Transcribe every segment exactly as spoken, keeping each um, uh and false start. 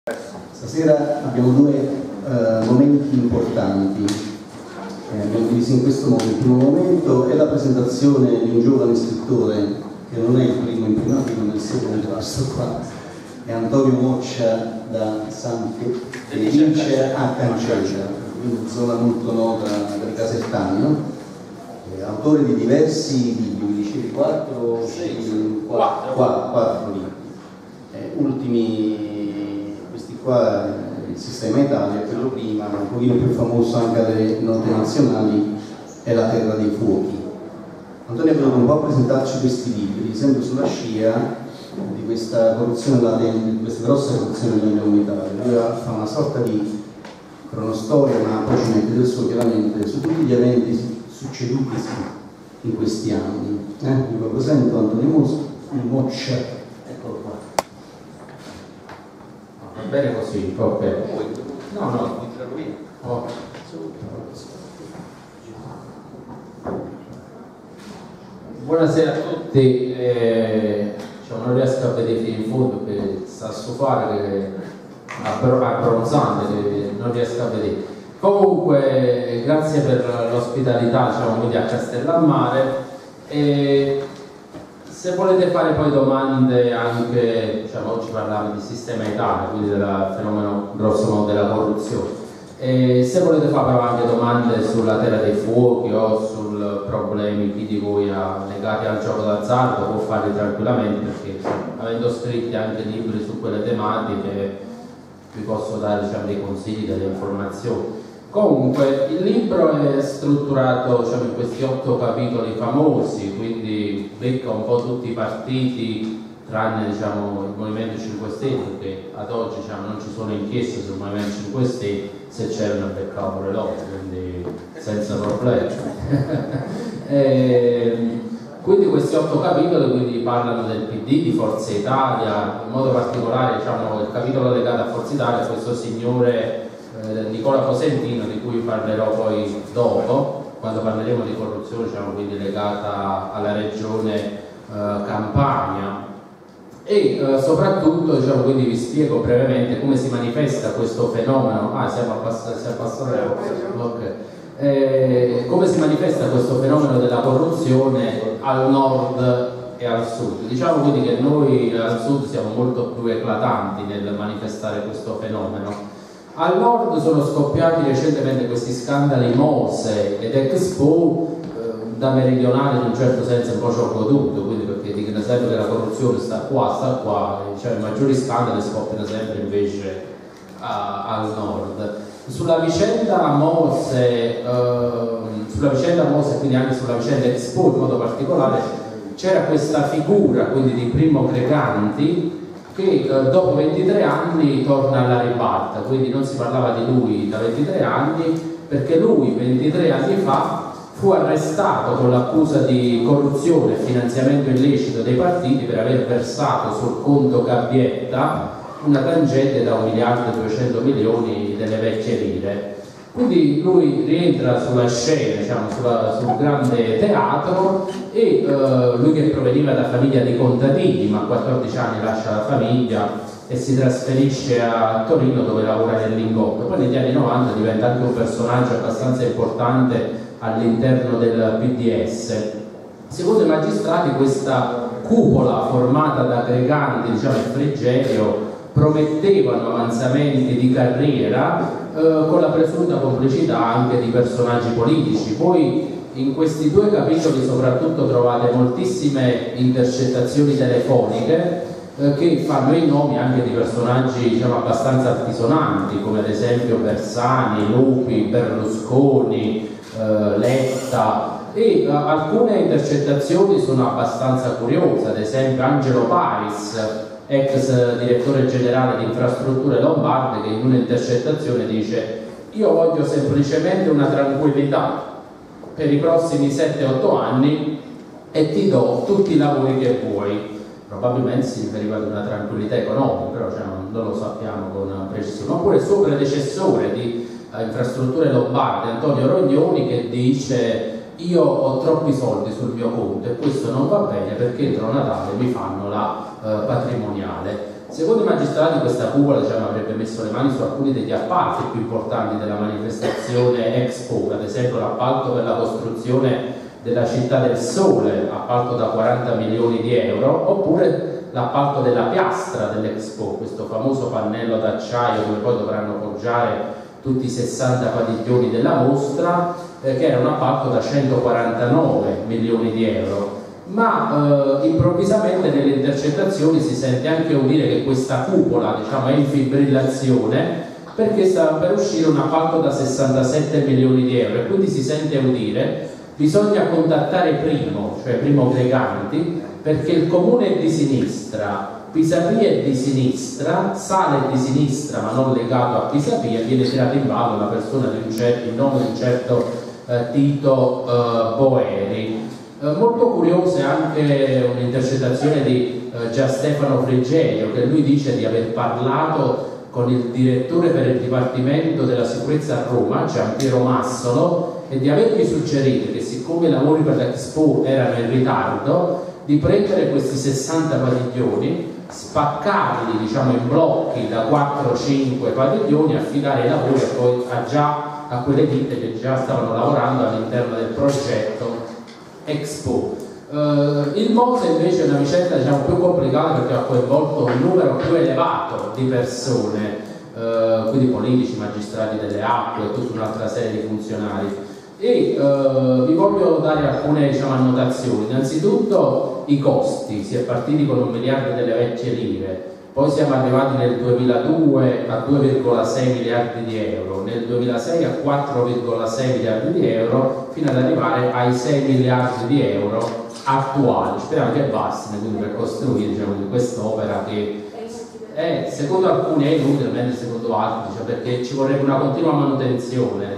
Stasera abbiamo due eh, momenti importanti, eh, abbiamo diviso in questo modo. Il primo momento è la presentazione di un giovane scrittore che non è il primo in prima fila, ma il secondo, questo qua è Antonio Moccia da San Felice a Cancella, quindi zona molto nota del Casertano, eh, autore di diversi libri, dicevi quattro, sei, quattro, quattro libri, eh, ultimi. Qua il Sistema Italia, quello prima, un pochino più famoso anche alle note nazionali, è La Terra dei Fuochi. Antonio è venuto un po' a presentarci questi libri, sempre sulla scia di questa corruzione, di questa grossa corruzione dell'Unione Unitaria. Lui fa una sorta di cronostoria, ma poi ci mette del suo chiaramente su tutti gli eventi succeduti in questi anni. Eh? Vi lo presento Antonio Moccia, eccolo qua. Bene così, ok. No, no. Oh. Buonasera a tutti, eh, cioè non riesco a vedere fino in fondo perché sta a sofare, che abbronzante, che non riesco a vedere. Comunque, grazie per l'ospitalità, diciamo, quindi a Castellammare. E se volete fare poi domande anche, diciamo, oggi parliamo di Sistema Italia, quindi del fenomeno grosso modo della corruzione, e se volete fare però anche domande sulla Terra dei Fuochi o sui problemi chi di voi ha legati al gioco d'azzardo, può farli tranquillamente, perché avendo scritto anche libri su quelle tematiche vi posso dare, diciamo, dei consigli, delle informazioni. Comunque il libro è strutturato, diciamo, in questi otto capitoli famosi, quindi becca un po' tutti i partiti tranne, diciamo, il Movimento cinque Stelle, che ad oggi, diciamo, non ci sono inchieste sul Movimento cinque Stelle, se c'erano beccavo pure loro, quindi senza problemi. e, quindi questi otto capitoli quindi parlano del P D, di Forza Italia, in modo particolare, diciamo, il capitolo legato a Forza Italia è questo signore Nicola Cosentino, di cui parlerò poi dopo, quando parleremo di corruzione, diciamo, quindi legata alla regione eh, Campania. E eh, soprattutto, diciamo, quindi vi spiego brevemente come si manifesta questo fenomeno. Ah, siamo abbastanza, siamo abbastanza okay. eh, come si manifesta questo fenomeno della corruzione al nord e al sud. Diciamo quindi che noi al sud siamo molto più eclatanti nel manifestare questo fenomeno. Al nord sono scoppiati recentemente questi scandali Mose ed Expo, eh, da meridionale in un certo senso un po' ci ho goduto, quindi, perché dicono sempre che la corruzione sta qua, sta qua, cioè i maggiori scandali scoppiano sempre invece a, al nord. Sulla vicenda Mose, eh, sulla vicenda Mose e quindi anche sulla vicenda Expo in modo particolare, c'era questa figura quindi di Primo Greganti, che eh, dopo ventitré anni torna alla ribalta, quindi non si parlava di lui da ventitré anni, perché lui ventitré anni fa fu arrestato con l'accusa di corruzione e finanziamento illecito dei partiti per aver versato sul conto Gabbietta una tangente da un miliardo e duecento milioni delle vecchie lire. Quindi lui rientra sulla scena, diciamo, sulla, sul grande teatro, e eh, lui che proveniva da famiglia di contadini, ma a quattordici anni lascia la famiglia e si trasferisce a Torino, dove lavora nel Lingotto. Poi negli anni novanta diventa anche un personaggio abbastanza importante all'interno del P D S. Secondo i magistrati questa cupola formata da Greganti, diciamo, e Frigerio promettevano avanzamenti di carriera eh, con la presunta complicità anche di personaggi politici. Poi in questi due capitoli soprattutto trovate moltissime intercettazioni telefoniche eh, che fanno i nomi anche di personaggi, diciamo, abbastanza altisonanti, come ad esempio Bersani, Lupi, Berlusconi, eh, Letta. E uh, alcune intercettazioni sono abbastanza curiose, ad esempio Angelo Paris, ex direttore generale di Infrastrutture Lombarde, che in un'intercettazione dice: io voglio semplicemente una tranquillità per i prossimi sette otto anni e ti do tutti i lavori che vuoi. Probabilmente si riferiva ad una tranquillità economica, però, cioè, non lo sappiamo con precisione. Oppure il suo predecessore di uh, Infrastrutture Lombarde, Antonio Rognoni, che dice: io ho troppi soldi sul mio conto e questo non va bene perché entro Natale mi fanno la eh, patrimoniale. Secondo i magistrati questa cupola, diciamo, avrebbe messo le mani su alcuni degli appalti più importanti della manifestazione Expo, ad esempio l'appalto per la costruzione della Città del Sole, appalto da quaranta milioni di euro, oppure l'appalto della piastra dell'Expo, questo famoso pannello d'acciaio dove poi dovranno poggiare tutti i sessanta padiglioni della mostra, eh, che era un appalto da centoquarantanove milioni di euro. Ma eh, improvvisamente nelle intercettazioni si sente anche udire che questa cupola, diciamo, è in fibrillazione perché sta per uscire un appalto da sessantasette milioni di euro, e quindi si sente udire bisogna contattare Primo, cioè Primo Greganti, perché il comune è di sinistra, Pisapia è di sinistra, Sale è di sinistra ma non legato a Pisapia, viene tirato in ballo la persona di un certo, il nome di un certo eh, Tito eh, Boeri. Eh, molto curiosa è anche un'intercettazione di eh, Gian Stefano Frigerio, che lui dice di aver parlato con il direttore per il Dipartimento della Sicurezza a Roma, Giampiero Massolo, e di avergli suggerito che siccome i lavori per l'Expo erano in ritardo, di prendere questi sessanta padiglioni, spaccarli, diciamo, in blocchi da quattro cinque padiglioni, affidare i lavori e poi a già a quelle ditte che già stavano lavorando all'interno del progetto Expo. Uh, il Mose invece è una vicenda, diciamo, più complicata perché ha coinvolto un numero più elevato di persone, uh, quindi politici, magistrati delle acque e tutta un'altra serie di funzionari. E uh, vi voglio dare alcune, diciamo, annotazioni. Innanzitutto i costi, si è partiti con un miliardo delle vecchie lire, poi siamo arrivati nel duemiladue a due virgola sei miliardi di euro, nel duemilasei a quattro virgola sei miliardi di euro, fino ad arrivare ai sei miliardi di euro attuali. Speriamo che bastino quindi per costruire, diciamo, quest'opera che è, secondo alcuni è inutile, mentre secondo altri, cioè, perché ci vorrebbe una continua manutenzione,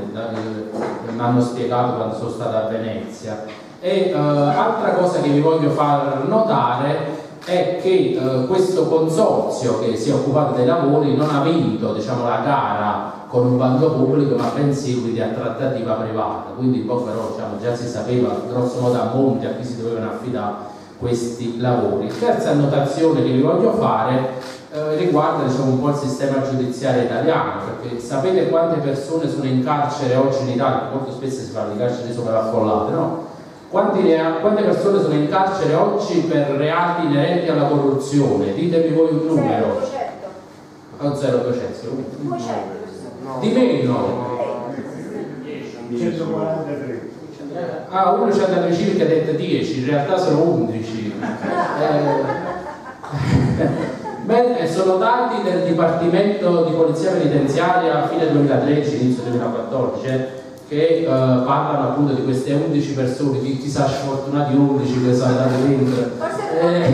mi hanno spiegato quando sono stata a Venezia. E uh, altra cosa che vi voglio far notare è che uh, questo consorzio che si è occupato dei lavori non ha vinto, diciamo, la gara con un bando pubblico, ma bensì quindi a trattativa privata, quindi un po' però, diciamo, già si sapeva grosso modo a monte a chi si dovevano affidare questi lavori. Terza annotazione che vi voglio fare eh, riguarda, diciamo, un po' il sistema giudiziario italiano, perché sapete quante persone sono in carcere oggi in Italia? Molto spesso si parla di carceri sovraffollate, no? Quanti, quante persone sono in carcere oggi per reati inerenti alla corruzione? Ditemi voi un numero. zero zero duecento. Di meno. centoquarantatré. Ah, uno c'ha da vicino che ha detto dieci, in realtà sono undici. Eh, sono dati del Dipartimento di Polizia Penitenziaria a fine duemilatredici, inizio duemilaquattordici, eh, che eh, parlano appunto di queste undici persone, chi chissà sfortunati undici che sono andati dentro. Eh,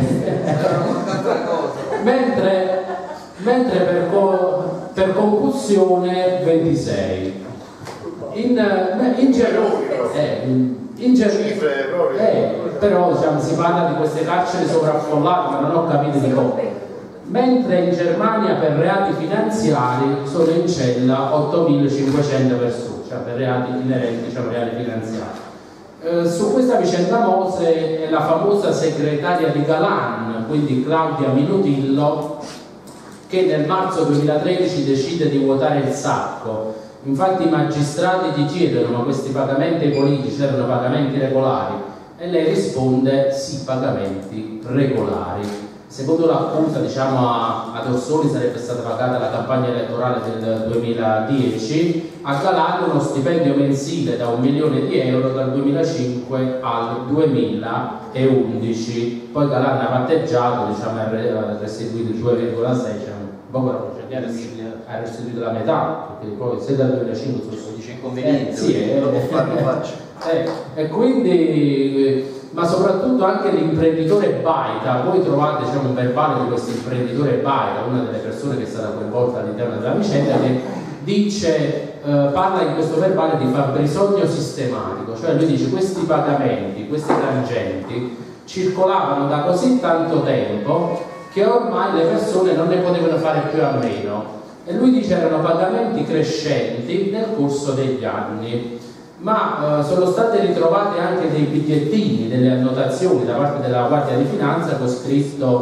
mentre, mentre per, co per concussione ventisei. In, in Germania, eh, in Germania, eh, però, diciamo, si parla di queste carceri sovraffollate, ma non ho capito di come. Mentre in Germania per reati finanziari sono in cella ottomilacinquecento persone, cioè per reati inerenti, diciamo, reati finanziari. Eh, su questa vicenda Mose è la famosa segretaria di Galan, quindi Claudia Minutillo, che nel marzo duemilatredici decide di vuotare il sacco. Infatti i magistrati gli chiedono: ma questi pagamenti politici erano pagamenti regolari? E lei risponde: sì, pagamenti regolari. Secondo l'accusa, diciamo, a, ad Orsoni sarebbe stata pagata la campagna elettorale del duemiladieci, a Galan uno stipendio mensile da un milione di euro dal duemilacinque al duemilaundici. Poi Galan ha patteggiato, diciamo, ha restituito due virgola sei, cioè un po' cioè, ha restituito la metà, perché poi se dal duemilacinque sono dice inconveniente, eh, sì, eh, lo può fare, lo faccio. Eh, e quindi, ma soprattutto anche l'imprenditore Baita, voi trovate, diciamo, un verbale di questo imprenditore Baita, una delle persone che è stata coinvolta all'interno della vicenda, che dice, eh, parla in questo verbale di fabbisogno sistematico, cioè lui dice: questi pagamenti, questi tangenti circolavano da così tanto tempo che ormai le persone non ne potevano fare più a meno, e lui dice erano pagamenti crescenti nel corso degli anni. Ma eh, sono state ritrovate anche dei bigliettini, delle annotazioni da parte della Guardia di Finanza con scritto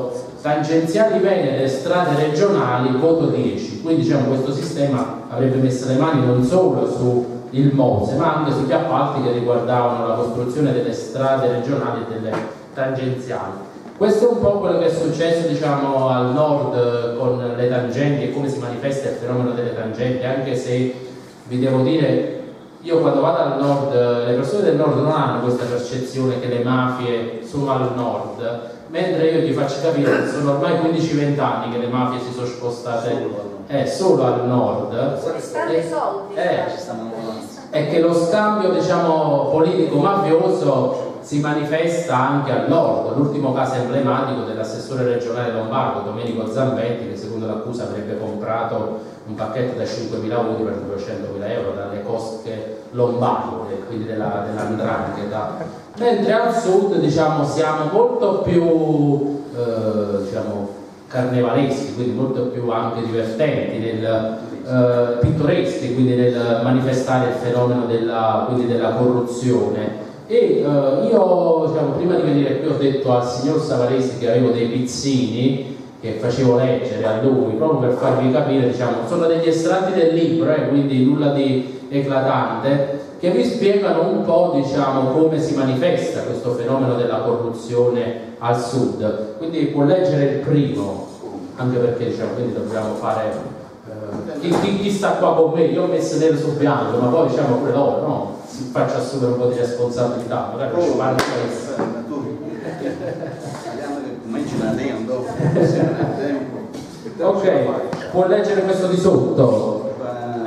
tangenziali Venete, strade regionali, voto dieci. Quindi diciamo, questo sistema avrebbe messo le mani non solo sul Mose, ma anche sugli appalti che riguardavano la costruzione delle strade regionali e delle tangenziali. Questo è un po' quello che è successo, diciamo, al nord con le tangenti e come si manifesta il fenomeno delle tangenti, anche se vi devo dire, io quando vado al nord, le persone del nord non hanno questa percezione che le mafie sono al nord, mentre io ti faccio capire che sono ormai quindici venti anni che le mafie si sono spostate eh, solo al nord. E, soldi, eh, e che lo scambio, diciamo, politico-mafioso si manifesta anche al nord. L'ultimo caso emblematico dell'assessore regionale lombardo Domenico Zambetti, che secondo l'accusa avrebbe comprato un pacchetto da cinquemila voti per duecentomila euro dalle cosche lombarde, quindi della, dell'andrangheta. Mentre al sud, diciamo, siamo molto più eh, diciamo, carnevaleschi, quindi molto più anche divertenti, nel, eh, pittoreschi, quindi nel manifestare il fenomeno della, quindi della corruzione. E uh, io, diciamo, prima di venire qui ho detto al signor Savaresi che avevo dei pizzini che facevo leggere a lui proprio per farvi capire, diciamo, sono degli estratti del libro, eh, quindi nulla di eclatante, che vi spiegano un po', diciamo, come si manifesta questo fenomeno della corruzione al sud. Quindi può leggere il primo, anche perché, diciamo, quindi dobbiamo fare uh, chi, chi, chi sta qua con me, io ho messo nero su bianco, ma poi diciamo pure loro, no? Si faccia assumere un po' di responsabilità, magari ci parli questo. Ok, può leggere questo di sotto.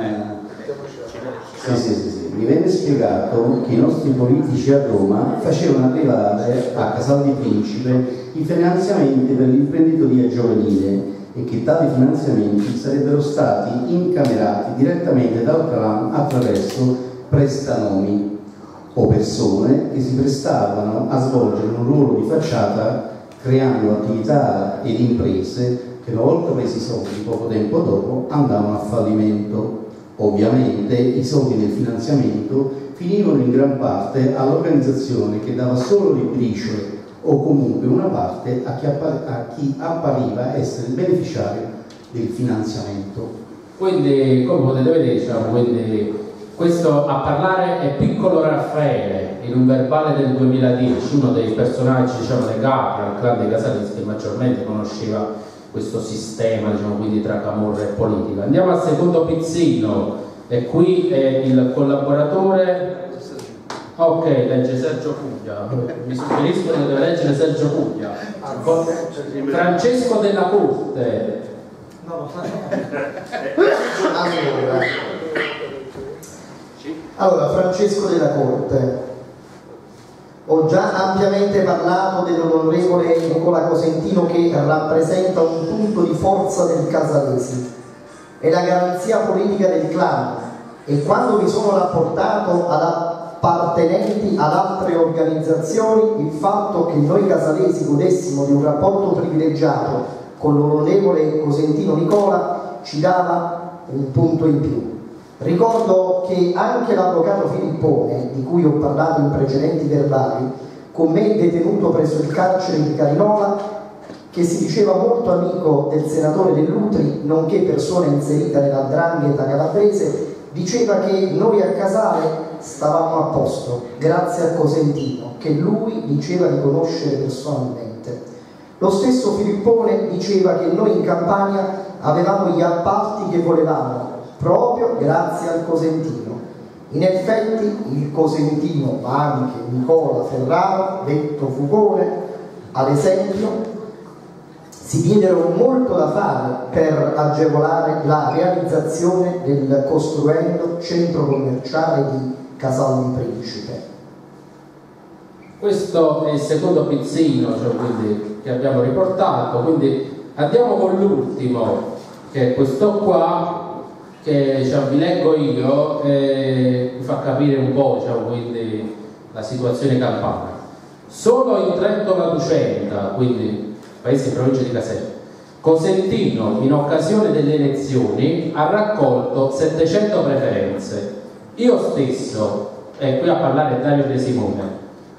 Sì, sì, sì, sì. Mi venne spiegato che i nostri politici a Roma facevano arrivare a Casal di Principe i finanziamenti per l'imprenditoria giovanile e che tali finanziamenti sarebbero stati incamerati direttamente dal clan attraverso prestanomi o persone che si prestavano a svolgere un ruolo di facciata creando attività ed imprese che una volta presi i soldi poco tempo dopo andavano a fallimento. Ovviamente i soldi del finanziamento finivano in gran parte all'organizzazione che dava solo le briciole o comunque una parte a chi, a chi appariva essere il beneficiario del finanziamento. Quindi, come potete vedere, diciamo, quindi questo a parlare è Piccolo Raffaele, in un verbale del duemiladieci, uno dei personaggi, diciamo, legati al clan dei Casalesi che maggiormente conosceva questo sistema, diciamo, quindi tra camorra e politica. Andiamo al secondo pizzino, e qui è il collaboratore. Ok, legge Sergio Puglia, mi suggeriscono che deve leggere Sergio Puglia. Francesco della Corte. Allora, allora, Francesco della Corte. Ho già ampiamente parlato dell'onorevole Nicola Cosentino, che rappresenta un punto di forza del Casalesi e la garanzia politica del clan, e quando mi sono rapportato ad appartenenti ad altre organizzazioni, il fatto che noi casalesi godessimo di un rapporto privilegiato con l'onorevole Cosentino Nicola ci dava un punto in più. Ricordo che anche l'avvocato Filippone, di cui ho parlato in precedenti verbali, con me detenuto presso il carcere di Carinola, che si diceva molto amico del senatore Dell'Utri, nonché persona inserita nella 'ndrangheta calabrese, diceva che noi a Casale stavamo a posto, grazie a Cosentino, che lui diceva di conoscere personalmente. Lo stesso Filippone diceva che noi in Campania avevamo gli appalti che volevamo, proprio grazie al Cosentino. In effetti il Cosentino, ma anche Nicola Ferraro, detto Fugone, ad esempio, si diedero molto da fare per agevolare la realizzazione del costruendo centro commerciale di Casal di Principe. Questo è il secondo pizzino, cioè, quindi, che abbiamo riportato, quindi andiamo con l'ultimo, che è questo qua, che, diciamo, vi leggo io e vi fa capire un po', diciamo, quindi, la situazione campana. Solo in Trento La Ducenta, quindi paese e provincia di Caserta, Cosentino in occasione delle elezioni ha raccolto settecento preferenze. Io stesso, e qui a parlare Dario De Simone,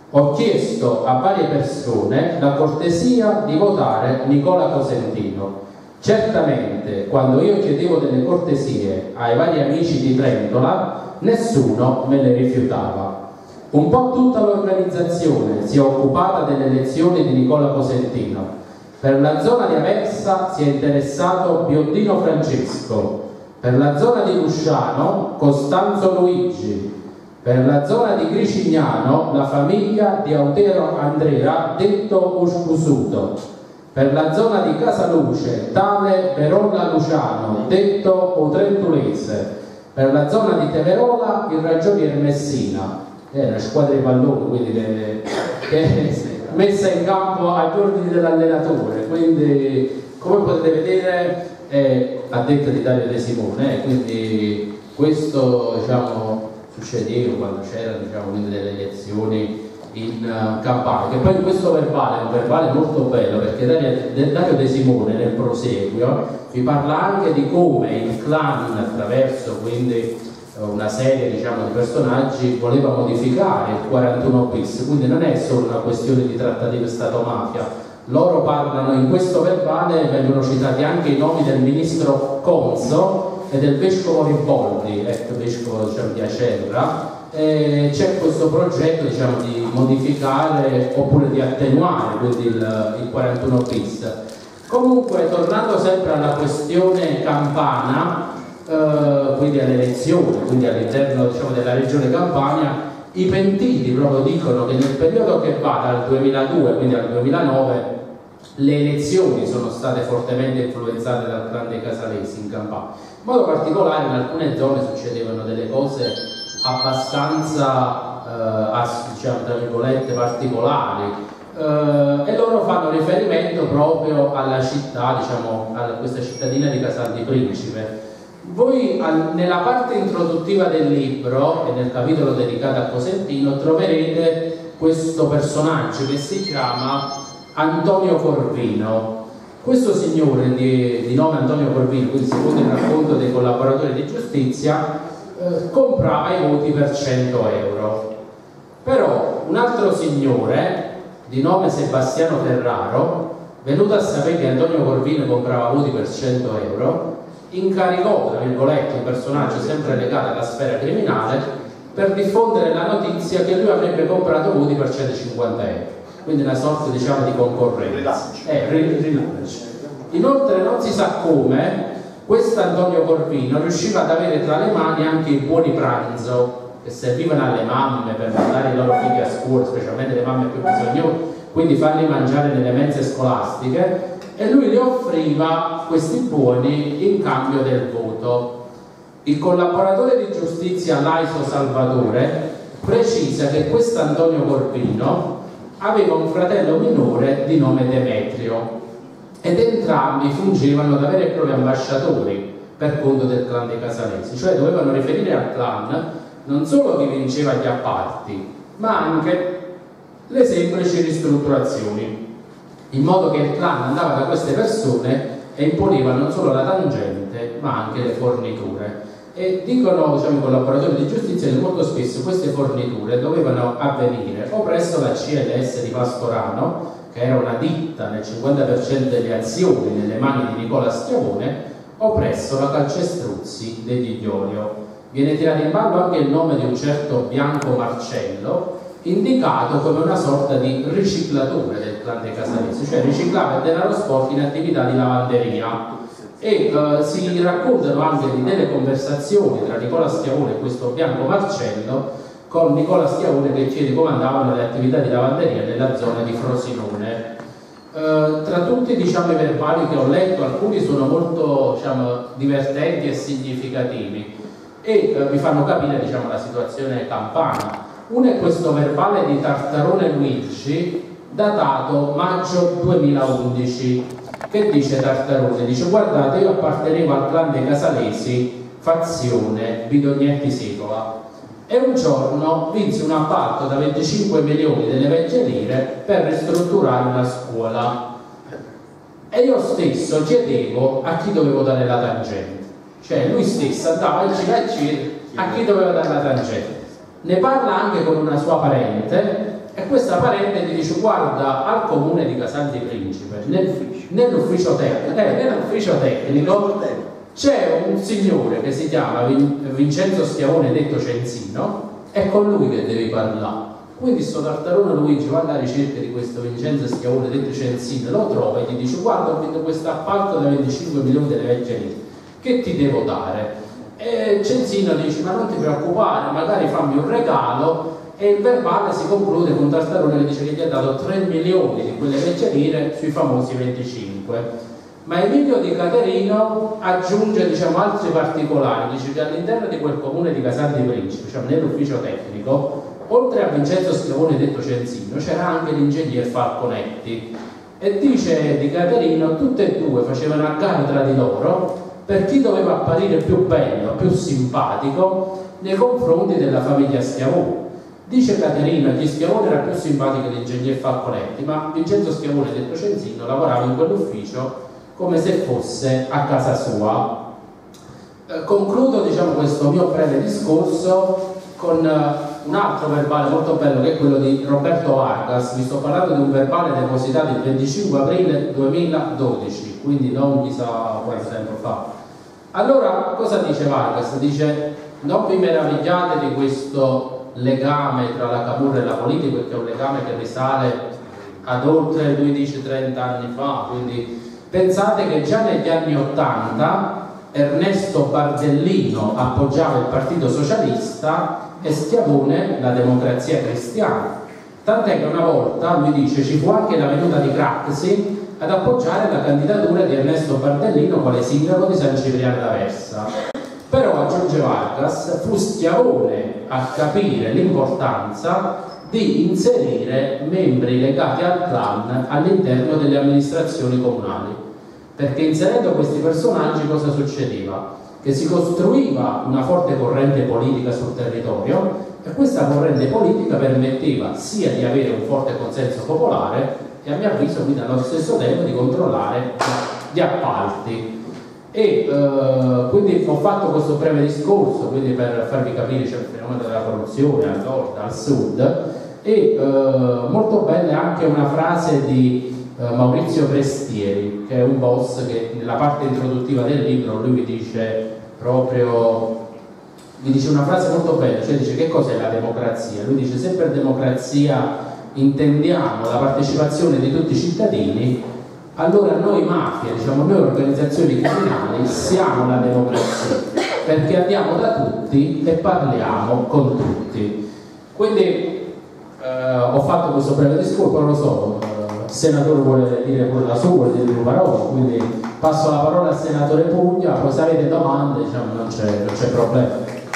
Ho chiesto a varie persone la cortesia di votare Nicola Cosentino. Certamente, quando io chiedevo delle cortesie ai vari amici di Trentola, nessuno me le rifiutava. Un po' tutta l'organizzazione si è occupata delle elezioni di Nicola Cosentino. Per la zona di Aversa si è interessato Biondino Francesco, per la zona di Lusciano Costanzo Luigi, per la zona di Gricignano la famiglia di Autero Andrea detto Uscusuto, per la zona di Casaluce tale Verolla Luciano detto Otrentulese, per la zona di Teverola il ragionier Messina. È una squadra di pallone, quindi che, che è messa in campo agli ordini dell'allenatore, quindi come potete vedere è a detta di Dario De Simone, eh, quindi questo diciamo succedeva quando c'erano diciamo, delle elezioni in uh, Campania, che poi in questo verbale è un verbale molto bello perché Dario, Dario De Simone nel proseguio vi parla anche di come il clan attraverso quindi una serie diciamo, di personaggi voleva modificare il quarantuno bis, quindi non è solo una questione di trattative Stato-mafia. Loro parlano in questo verbale, vengono citati anche i nomi del ministro Conso e del vescovo Riboldi, ex vescovo diciamo, di Acerra. C'è questo progetto diciamo, di modificare oppure di attenuare quindi il, il quarantuno bis. Comunque, tornando sempre alla questione campana, Uh, quindi alle elezioni, quindi all'interno diciamo, della regione Campania, i pentiti proprio dicono che nel periodo che va dal duemiladue quindi al duemilanove le elezioni sono state fortemente influenzate dal clan dei Casalesi in Campania. In modo particolare in alcune zone succedevano delle cose abbastanza uh, ass, diciamo, tra virgolette particolari uh, e loro fanno riferimento proprio alla città, diciamo, a questa cittadina di Casal di Principe. Voi al, nella parte introduttiva del libro e nel capitolo dedicato a Cosentino troverete questo personaggio che si chiama Antonio Corvino. Questo signore di, di nome Antonio Corvino, quindi secondo il racconto dei collaboratori di giustizia, eh, comprava i voti per cento euro. Però un altro signore di nome Sebastiano Ferraro, venuto a sapere che Antonio Corvino comprava voti per cento euro, incaricò, tra virgolette, un personaggio sempre legato alla sfera criminale per diffondere la notizia che lui avrebbe comprato voti per centocinquanta euro, quindi una sorta diciamo di concorrenza. Eh, Inoltre non si sa come questo Antonio Corvino riusciva ad avere tra le mani anche i buoni pranzo che servivano alle mamme per mandare i loro figli a scuola, specialmente le mamme più bisognose, quindi farli mangiare nelle mense scolastiche, e lui gli offriva questi buoni in cambio del voto. Il collaboratore di giustizia Laiso Salvatore precisa che questo Antonio Corvino aveva un fratello minore di nome Demetrio ed entrambi fungevano da veri e propri ambasciatori per conto del clan dei Casalesi, cioè dovevano riferire al clan non solo chi vinceva gli appalti, ma anche le semplici ristrutturazioni, in modo che il clan andava da queste persone e imponeva non solo la tangente ma anche le forniture. E dicono diciamo, i collaboratori di giustizia che molto spesso queste forniture dovevano avvenire o presso la C L S di Pastorano, che era una ditta nel cinquanta per cento delle azioni nelle mani di Nicola Schiavone, o presso la Calcestruzzi degli Iorio. Viene tirato in ballo anche il nome di un certo Bianco Marcello, indicato come una sorta di riciclatore del clan dei Casalesi, cioè riciclava il denaro sporco in attività di lavanderia. E uh, si raccontano anche di delle conversazioni tra Nicola Schiavone e questo Bianco Marcello, con Nicola Schiavone che chiede come andavano le attività di lavanderia nella zona di Frosinone. Uh, tra tutti diciamo, i verbali che ho letto, alcuni sono molto diciamo, divertenti e significativi e uh, vi fanno capire diciamo, la situazione campana. Uno è questo verbale di Tartarone Luigi, datato maggio duemilaundici, che dice Tartarone, dice guardate io appartenevo al clan dei Casalesi, fazione Bidognetti Secola, e un giorno vinsi un appalto da venticinque milioni delle vecchie lire per ristrutturare una scuola e io stesso chiedevo a chi dovevo dare la tangente, cioè lui stesso andava a girare a chi doveva dare la tangente. Ne parla anche con una sua parente E questa parente gli dice: guarda, al comune di Casal di Principe, nel, nell'ufficio tecnico, eh, nell'ufficio tecnico c'è un signore che si chiama Vincenzo Schiavone, detto Cenzino, è con lui che devi parlare. Quindi sto Tartarone Luigi va alla ricerca di questo Vincenzo Schiavone, detto Cenzino, lo trova e gli dice: guarda, ho vinto questo appalto da venticinque milioni delle vecchie lire, che ti devo dare? E Cenzino dice: ma non ti preoccupare, magari fammi un regalo. E il verbale si conclude con Tartarone che dice che gli ha dato tre milioni di quelle vecchie lire sui famosi venticinque. Ma Emilio Di Caterino aggiunge, diciamo, altri particolari. Dice che all'interno di quel comune di Casal di Principe, diciamo, nell'ufficio tecnico, oltre a Vincenzo Schiavone detto Cenzino, c'era anche l'ingegner Falconetti. E dice Di Caterino, tutte e due facevano a gara tra di loro per chi doveva apparire più bello, più simpatico nei confronti della famiglia Schiavone. Dice Caterino, gli Schiavone era più simpatico dell'ingegner Falconetti, ma Vincenzo Schiavone detto Cenzino lavorava in quell'ufficio come se fosse a casa sua. Eh, concludo, diciamo, questo mio breve discorso con uh, un altro verbale molto bello, che è quello di Roberto Vargas. Vi sto parlando di un verbale depositato il venticinque aprile duemiladodici, quindi non chissà quanto tempo fa. Allora, cosa dice Vargas? Dice: non vi meravigliate di questo legame tra la Camorra e la politica, perché è un legame che risale ad oltre quindici trenta anni fa. Quindi pensate che già negli anni ottanta Ernesto Bardellino appoggiava il Partito Socialista e Schiavone la Democrazia Cristiana, tant'è che una volta, lui dice, ci fu anche la venuta di Craxi ad appoggiare la candidatura di Ernesto Bardellino quale sindaco di San Cipriano d'Aversa. Però, aggiunge Vargas, fu Schiavone a capire l'importanza di inserire membri legati al clan all'interno delle amministrazioni comunali, perché inserendo questi personaggi cosa succedeva? Che si costruiva una forte corrente politica sul territorio, e questa corrente politica permetteva sia di avere un forte consenso popolare e, a mio avviso, quindi allo stesso tempo di controllare gli appalti. E eh, quindi ho fatto questo breve discorso quindi per farvi capire c'è il fenomeno della corruzione al nord, al sud, e eh, molto bella è anche una frase di eh, Maurizio Prestieri, che è un boss che nella parte introduttiva del libro lui vi dice proprio vi dice una frase molto bella, cioè dice: che cos'è la democrazia? Lui dice: se per democrazia intendiamo la partecipazione di tutti i cittadini, allora noi mafia, diciamo noi organizzazioni criminali, siamo la democrazia, perché andiamo da tutti e parliamo con tutti. Quindi eh, ho fatto questo breve discorso, non lo so, il senatore vuole dire pure la sua, vuole dire due parole, quindi passo la parola al senatore Puglia, poi se avete domande, diciamo, non c'è problema.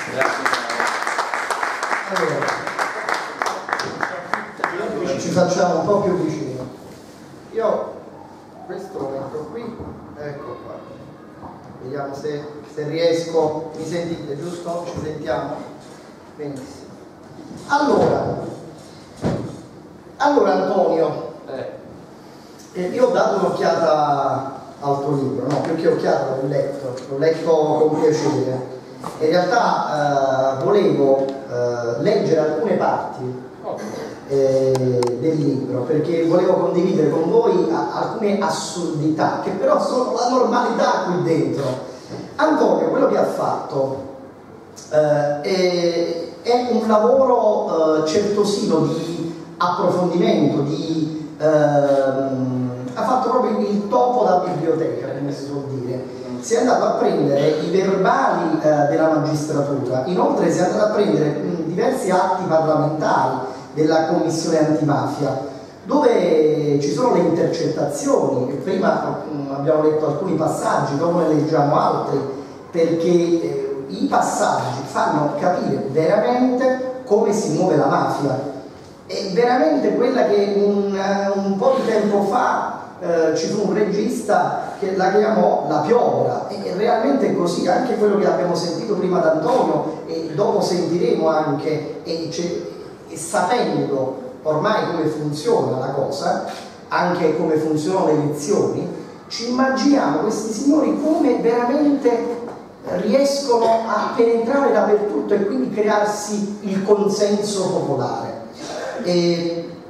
Allora, ci facciamo un po' più vicino. Io questo lo metto qui, ecco qua, vediamo se, se riesco. Mi sentite, giusto? Ci sentiamo? Benissimo. Allora, allora Antonio, eh, io ho dato un'occhiata al tuo libro, no, più che occhiata l'ho letto, l'ho letto con piacere. In realtà eh, volevo eh, leggere alcune parti Eh, del libro, perché volevo condividere con voi a, alcune assurdità che però sono la normalità qui dentro. Antonio, quello che ha fatto eh, è, è un lavoro eh, certosino di approfondimento, di, eh, ha fatto proprio il topo da biblioteca, come si suol dire. Si è andato a prendere i verbali eh, della magistratura, inoltre si è andato a prendere mh, diversi atti parlamentari della commissione antimafia, dove ci sono le intercettazioni, e prima mh, abbiamo letto alcuni passaggi, dopo ne leggiamo altri, perché eh, i passaggi fanno capire veramente come si muove la mafia. È veramente quella che un, un po' di tempo fa eh, ci fu un regista che la chiamò la piovra, e è realmente così. Anche quello che abbiamo sentito prima da Antonio e dopo sentiremo anche, e e sapendo ormai come funziona la cosa, anche come funzionano le elezioni, ci immaginiamo questi signori come veramente riescono a penetrare dappertutto e quindi crearsi il consenso popolare. E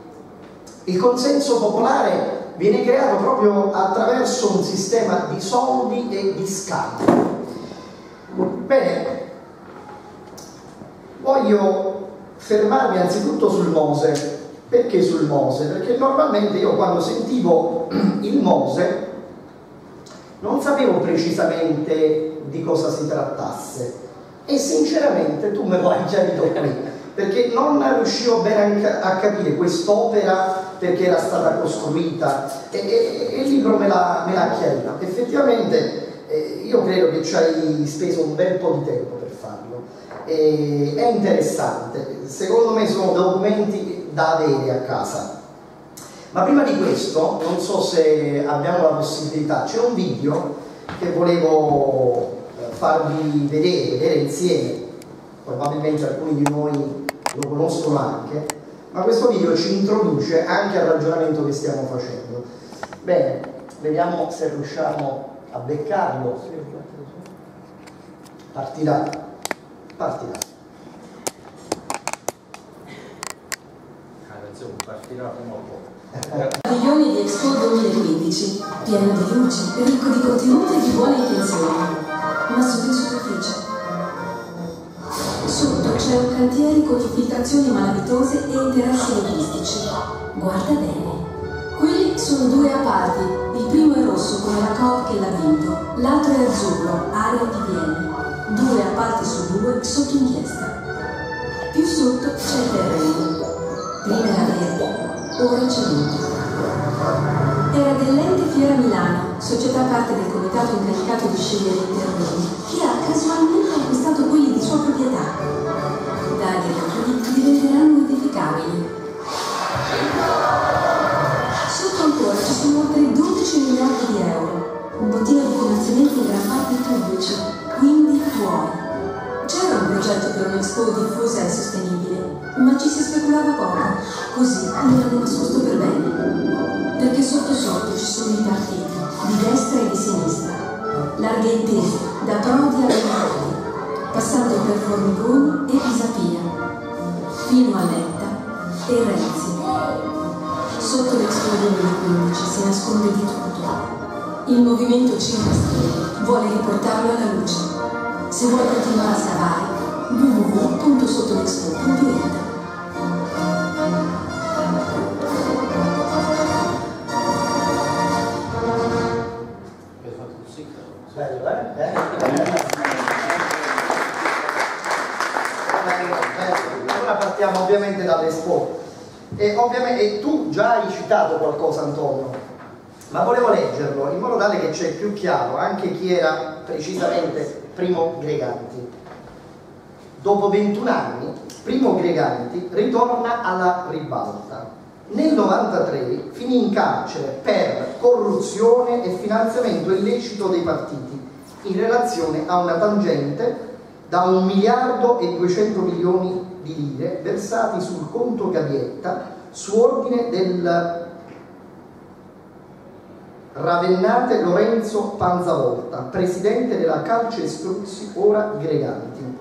Il consenso popolare viene creato proprio attraverso un sistema di soldi e di scambio. Bene, voglio fermarmi anzitutto sul Mose. Perché sul Mose? Perché normalmente io quando sentivo il Mose non sapevo precisamente di cosa si trattasse e sinceramente tu me lo hai chiarito qui, perché non riuscivo bene a capire quest'opera perché era stata costruita e, e, e il libro me l'ha chiarito. Effettivamente eh, io credo che ci hai speso un bel po' di tempo per farlo, e, è interessante, secondo me sono documenti da avere a casa. Ma prima di questo, non so se abbiamo la possibilità, c'è un video che volevo farvi vedere, vedere insieme, probabilmente alcuni di noi lo conoscono anche, ma questo video ci introduce anche al ragionamento che stiamo facendo. Bene, vediamo se riusciamo a beccarlo. Partirà, partirà. Partirà prima o poi. Milioni di Expo duemilaquindici, pieno di luci, ricco di contenuti e di buone intenzioni, ma solo in superficie. Sotto c'è un cantiere con infiltrazioni malavitose e interessi logistici. Guarda bene. Quelli sono due appalti, il primo è rosso come la Coop che l'ha vinto, l'altro è azzurro, area P D M. Due appalti su due sotto inchiesta. Più sotto c'è il terreno. Prima era verde, ora c'è vinto. Era dell'Ente Fiera Milano, società parte del comitato incaricato di scegliere i terreni, che ha casualmente acquistato quelli di sua proprietà. Dagli altri diventeranno edificabili. Sotto ancora ci sono oltre dodici miliardi di euro, un bottino di finanziamenti in gran parte pubblici, quindi tuoi. C'era un progetto per un'Expo diffusa e sostenibile, ma ci si speculava poco, così mi hanno nascosto per bene. Perché sotto sotto ci sono i partiti, di destra e di sinistra, larghe intese, da Prodi a Renati, passando per Formigoni e Pisapia, fino a Letta e Renzi. Sotto l'Expo duemilaquindici si nasconde di tutto. Il Movimento cinque Stelle vuole riportarlo alla luce. Se vuoi continuare a scavare, w w w punto sottolexpo punto it. Bello, eh? Bello. Allora partiamo ovviamente dall'Expo. E, ovviamente, e tu già hai citato qualcosa, Antonio, ma volevo leggerlo in modo tale che c'è più chiaro anche chi era precisamente Primo Greganti. Dopo ventuno anni, Primo Greganti ritorna alla ribalta. Nel novantatré finì in carcere per corruzione e finanziamento illecito dei partiti in relazione a una tangente da un miliardo e duecento milioni di lire versati sul conto Gavietta su ordine del Ravennate Lorenzo Panzavolta, presidente della Calcestruzzi, ora Greganti.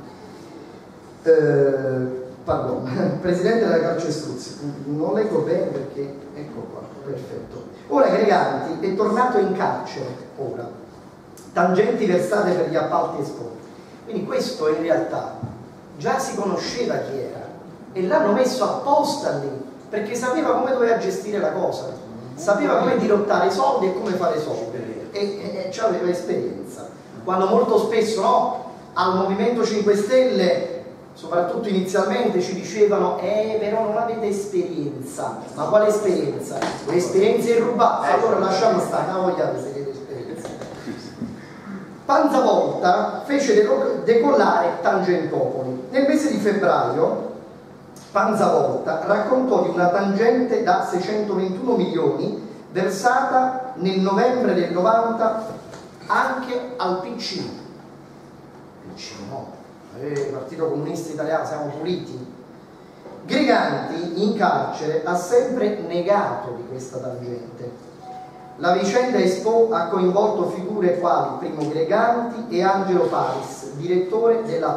Eh, pardon, presidente della Calcestruzzi. Non leggo bene perché, ecco qua, perfetto. Ora Greganti è tornato in carcere, ora. Tangenti versate per gli appalti Expo. Quindi questo in realtà già si conosceva chi era e l'hanno messo apposta lì, perché sapeva come doveva gestire la cosa. Sapeva come dirottare i soldi e come fare i soldi e, e, e aveva esperienza, quando molto spesso no, al Movimento cinque Stelle, soprattutto inizialmente, ci dicevano eh però non avete esperienza. Ma quale esperienza? L'esperienza è rubata, allora lasciamo stare, non vogliamo vedere esperienza. Panzavolta fece decollare Tangentopoli. Nel mese di febbraio Panzavolta raccontò di una tangente da seicentoventuno milioni versata nel novembre del novanta anche al P C. P C no, eh, Partito Comunista Italiano, siamo puliti. Greganti in carcere ha sempre negato di questa tangente. La vicenda Expo ha coinvolto figure quali Primo Greganti e Angelo Paris, direttore della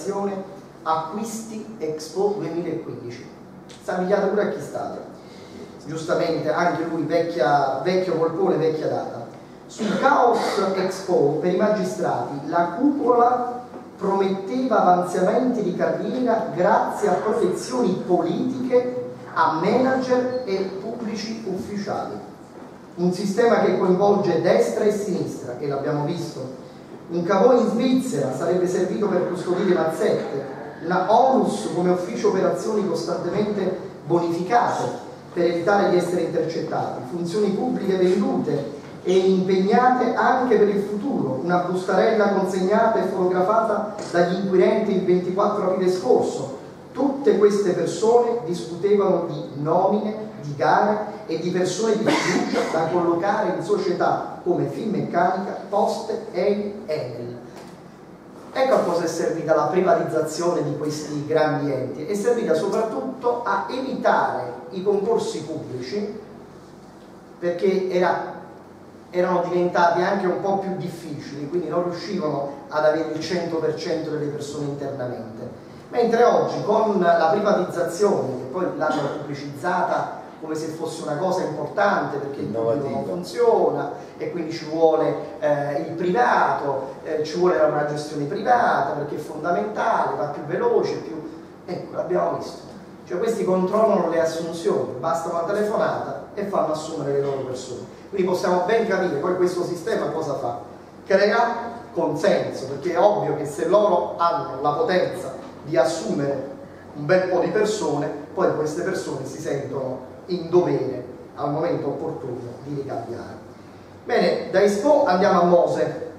pianificazione acquisti Expo duemilaquindici. Sta pigliato pure a chi state. giustamente anche lui vecchia, vecchio polpone, vecchia data. Sul Chaos Expo per i magistrati la cupola prometteva avanzamenti di carriera grazie a protezioni politiche a manager e pubblici ufficiali. Un sistema che coinvolge destra e sinistra, e l'abbiamo visto. Un cavò in Svizzera sarebbe servito per custodire mazzette, una onus come ufficio operazioni costantemente bonificate per evitare di essere intercettati, funzioni pubbliche vendute e impegnate anche per il futuro, una bustarella consegnata e fotografata dagli inquirenti il ventiquattro aprile scorso. Tutte queste persone discutevano di nomine, di gare e di persone di fiducia da collocare in società come Finmeccanica, Poste, Eni, Enel. Ecco a cosa è servita la privatizzazione di questi grandi enti. È servita soprattutto a evitare i concorsi pubblici, perché era, erano diventati anche un po' più difficili, quindi non riuscivano ad avere il cento per cento delle persone internamente. Mentre oggi con la privatizzazione, che poi l'hanno pubblicizzata come se fosse una cosa importante perché il pubblico non funziona e quindi ci vuole eh, il privato, eh, ci vuole una gestione privata perché è fondamentale, va più veloce, più... ecco, l'abbiamo visto. Cioè questi controllano le assunzioni, basta una telefonata e fanno assumere le loro persone. Quindi possiamo ben capire poi questo sistema cosa fa. Crea consenso, perché è ovvio che se loro hanno la potenza di assumere un bel po' di persone, poi queste persone si sentono in dovere al momento opportuno di ricambiare. Bene, da Expo andiamo a Mose.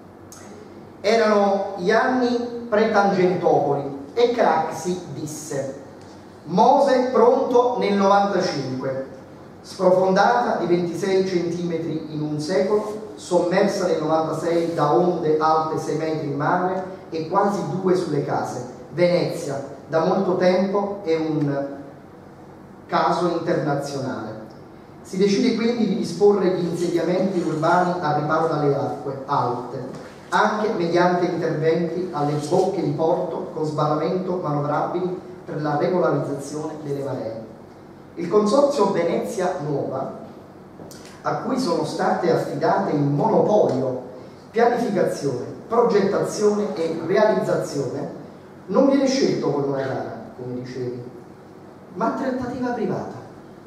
Erano gli anni pre-Tangentopoli e Craxi disse: Mose pronto nel novantacinque, sprofondata di ventisei centimetri in un secolo, sommersa nel novantasei da onde alte sei metri in mare e quasi due sulle case. Venezia, da molto tempo, è un caso internazionale. Si decide quindi di disporre gli insediamenti urbani a riparo dalle acque alte, anche mediante interventi alle bocche di porto con sbarramento manovrabili per la regolarizzazione delle maree. Il consorzio Venezia Nuova, a cui sono state affidate in monopolio pianificazione, progettazione e realizzazione, non viene scelto con una gara, come dicevi, ma trattativa privata.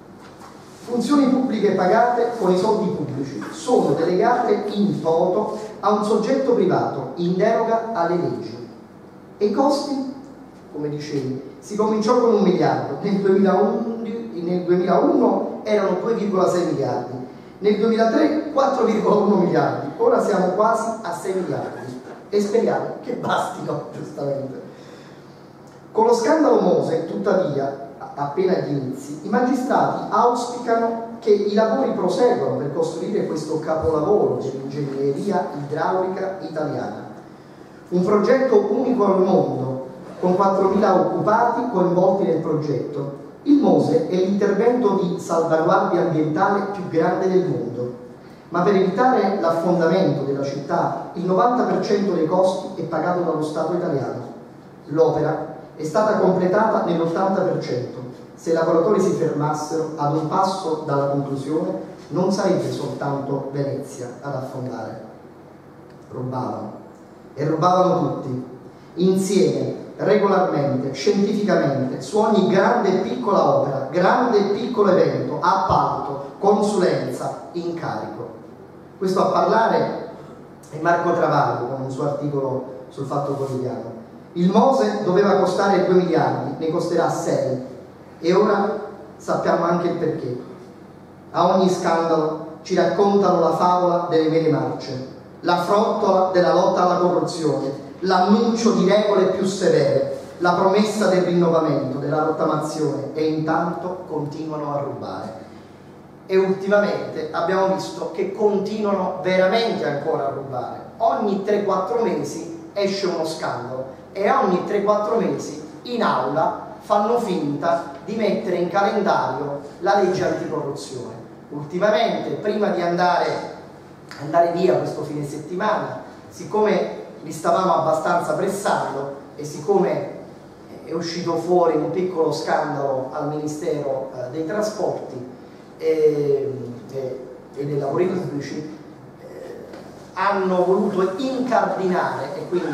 Funzioni pubbliche pagate con i soldi pubblici sono delegate in toto a un soggetto privato in deroga alle leggi. E i costi? Come dicevi, si cominciò con un miliardo, nel duemilaundici, nel duemilauno erano due virgola sei miliardi, nel duemilatré quattro virgola uno miliardi, ora siamo quasi a sei miliardi e speriamo che bastino, giustamente. Con lo scandalo Mose, tuttavia, appena agli inizi, i magistrati auspicano che i lavori proseguano per costruire questo capolavoro dell'ingegneria idraulica italiana. Un progetto unico al mondo, con quattromila occupati coinvolti nel progetto. Il Mose è l'intervento di salvaguardia ambientale più grande del mondo, ma per evitare l'affondamento della città il novanta per cento dei costi è pagato dallo Stato italiano. L'opera è stata completata nell'ottanta per cento. Se i lavoratori si fermassero ad un passo dalla conclusione, non sarebbe soltanto Venezia ad affondare. Rubavano. E rubavano tutti, insieme, regolarmente, scientificamente, su ogni grande e piccola opera, grande e piccolo evento, appalto, consulenza, incarico. Questo a parlare è Marco Travaglio con un suo articolo sul Fatto Quotidiano. Il Mose doveva costare due miliardi, ne costerà sei, e ora sappiamo anche il perché. A ogni scandalo ci raccontano la favola delle mele marce, la frottola della lotta alla corruzione, l'annuncio di regole più severe, la promessa del rinnovamento, della rottamazione, e intanto continuano a rubare. E ultimamente abbiamo visto che continuano veramente ancora a rubare. Ogni tre quattro mesi esce uno scandalo e ogni tre quattro mesi in aula fanno finta di mettere in calendario la legge anticorruzione. Ultimamente, prima di andare, andare via questo fine settimana, siccome li stavamo abbastanza pressando e siccome è uscito fuori un piccolo scandalo al Ministero eh, dei Trasporti, e, e, e dei lavori pubblici eh, hanno voluto incardinare, e quindi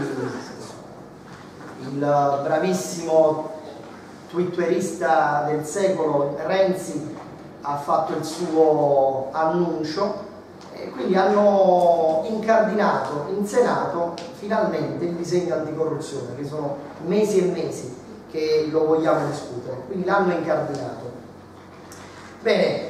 il bravissimo twitterista del secolo Renzi ha fatto il suo annuncio, e quindi hanno incardinato in Senato finalmente il disegno anticorruzione, che sono mesi e mesi che lo vogliamo discutere, quindi l'hanno incardinato. Bene,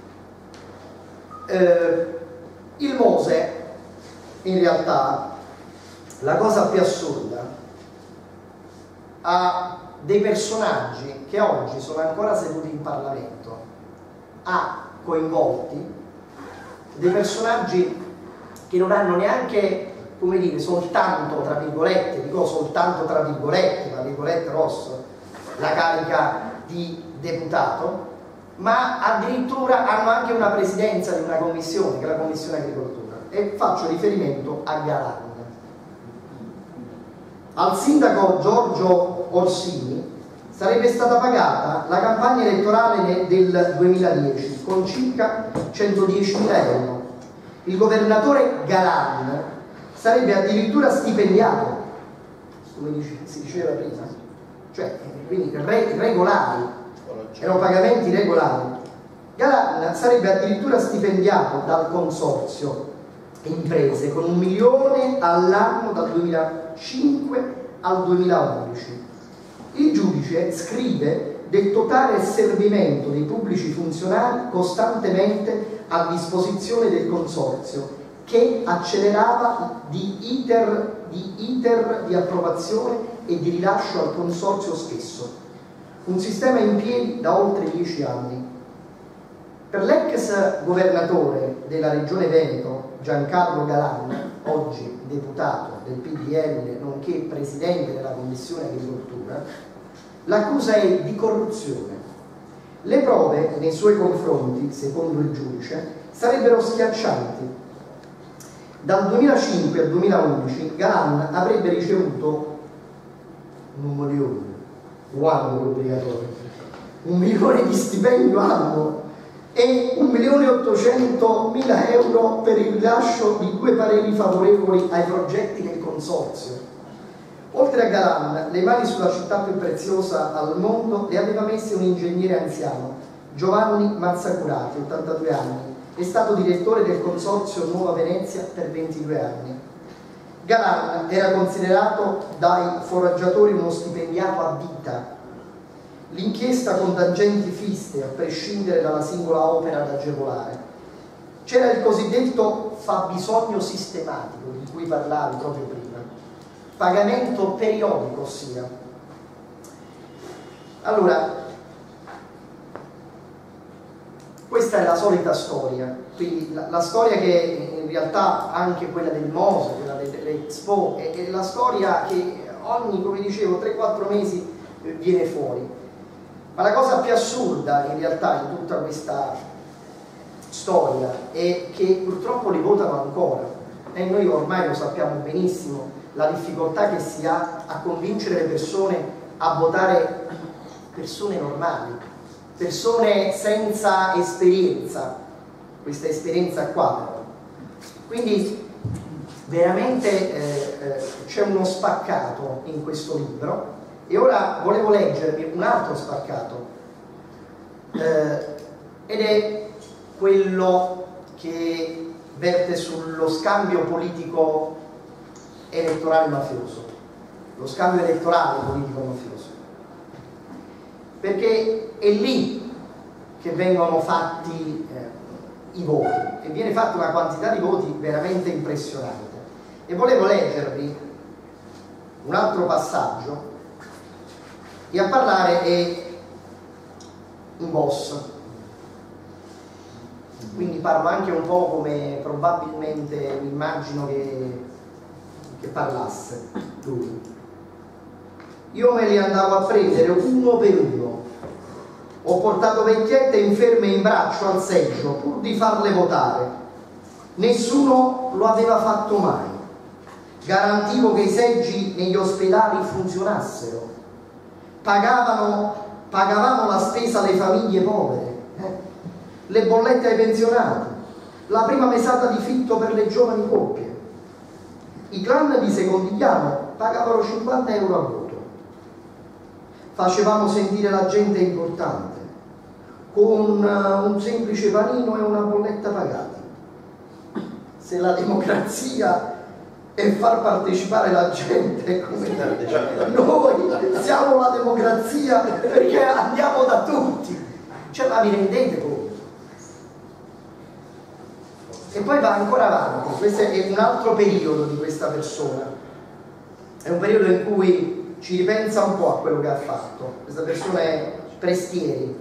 eh, il Mose, in realtà, la cosa più assurda, ha dei personaggi che oggi sono ancora seduti in Parlamento, ha coinvolti dei personaggi che non hanno neanche, come dire, soltanto, tra virgolette, dico soltanto tra virgolette, tra virgolette rosso, la carica di deputato, ma addirittura hanno anche una presidenza di una commissione, che è la Commissione Agricoltura, e faccio riferimento a Galan. Al sindaco Giorgio Orsini sarebbe stata pagata la campagna elettorale del duemiladieci con circa centodiecimila euro. Il governatore Galan sarebbe addirittura stipendiato, come si diceva prima, cioè quindi re, regolari, erano pagamenti regolari. Galan sarebbe addirittura stipendiato dal consorzio imprese con un milione all'anno dal duemilacinque al duemilaundici. Il giudice scrive del totale asservimento dei pubblici funzionari costantemente a disposizione del consorzio, che accelerava di iter, di iter di approvazione e di rilascio al consorzio stesso. Un sistema in piedi da oltre dieci anni. Per l'ex governatore della regione Veneto, Giancarlo Galan, oggi deputato del P D L nonché presidente della Commissione Agricoltura, l'accusa è di corruzione. Le prove nei suoi confronti, secondo il giudice, sarebbero schiaccianti. Dal duemilacinque al duemilaundici Galan avrebbe ricevuto un milione, un anno obbligatorio, un milione di stipendio annuo e un milione e ottocentomila euro per il rilascio di due pareri favorevoli ai progetti del consorzio. Oltre a Galan, le mani sulla città più preziosa al mondo le aveva messe un ingegnere anziano, Giovanni Mazzacurati, ottantadue anni, è stato direttore del consorzio Nuova Venezia per ventidue anni. Galan era considerato dai foraggiatori uno stipendiato a vita. L'inchiesta con tangenti fisse, a prescindere dalla singola opera da agevolare. C'era il cosiddetto fabbisogno sistematico, di cui parlavi proprio prima. Pagamento periodico, ossia. Allora, questa è la solita storia, quindi la, la storia che in realtà anche quella del Mose, quella dell'Expo, è, è la storia che ogni, come dicevo, tre quattro mesi eh, viene fuori. Ma la cosa più assurda in realtà di tutta questa storia è che purtroppo li votano ancora, e noi ormai lo sappiamo benissimo, la difficoltà che si ha a convincere le persone a votare persone normali, persone senza esperienza, questa esperienza qua. Quindi veramente eh, eh, c'è uno spaccato in questo libro. E ora volevo leggervi un altro spaccato, eh, ed è quello che verte sullo scambio politico elettorale mafioso, lo scambio elettorale politico mafioso, perché è lì che vengono fatti eh, i voti, e viene fatta una quantità di voti veramente impressionante. E volevo leggervi un altro passaggio. E a parlare è un boss, quindi parlo anche un po' come probabilmente mi immagino che, che parlasse lui. Io me li andavo a prendere uno per uno, ho portato vecchiette inferme in braccio al seggio pur di farle votare, nessuno lo aveva fatto mai, garantivo che i seggi negli ospedali funzionassero. Pagavano, pagavamo la spesa alle famiglie povere, eh? le bollette ai pensionati, la prima mesata di fitto per le giovani coppie. I clan di Secondigliano pagavano cinquanta euro al voto. Facevamo sentire la gente importante, con un semplice panino e una bolletta pagati. Se la democrazia è far partecipare la gente, come noi siamo la democrazia perché andiamo da tutti, cioè, ma vi rendete conto? E poi va ancora avanti, questo è un altro periodo di questa persona, è un periodo in cui ci ripensa un po' a quello che ha fatto. Questa persona è Prestieri.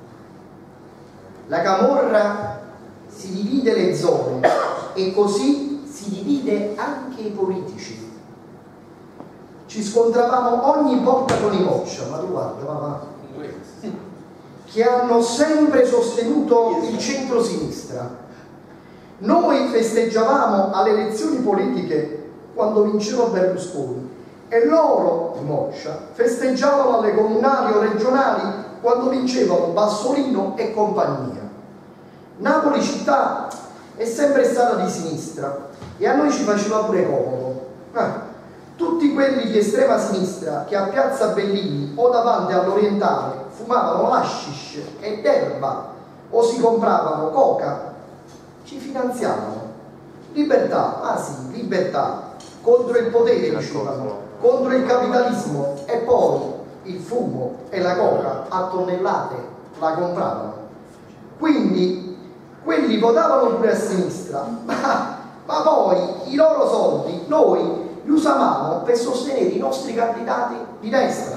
La camorra si divide le zone e così si divide anche i politici. Ci scontravamo ogni volta con i Moccia, ma tu guarda, papà, che hanno sempre sostenuto il centro-sinistra. Noi festeggiavamo alle elezioni politiche quando vinceva Berlusconi e loro, i Moccia, festeggiavano alle comunali o regionali quando vincevano Bassolino e compagnia. Napoli città è sempre stata di sinistra e a noi ci faceva pure comodo. Eh, tutti quelli di estrema sinistra che a Piazza Bellini o davanti all'Orientale fumavano hashish e erba o si compravano coca, ci finanziavano. Libertà, ah sì, libertà, contro il potere, dicevano, contro il capitalismo, e poi il fumo e la coca a tonnellate la compravano. Quindi quelli votavano pure a sinistra, ma, ma poi i loro soldi noi li usavamo per sostenere i nostri candidati di destra.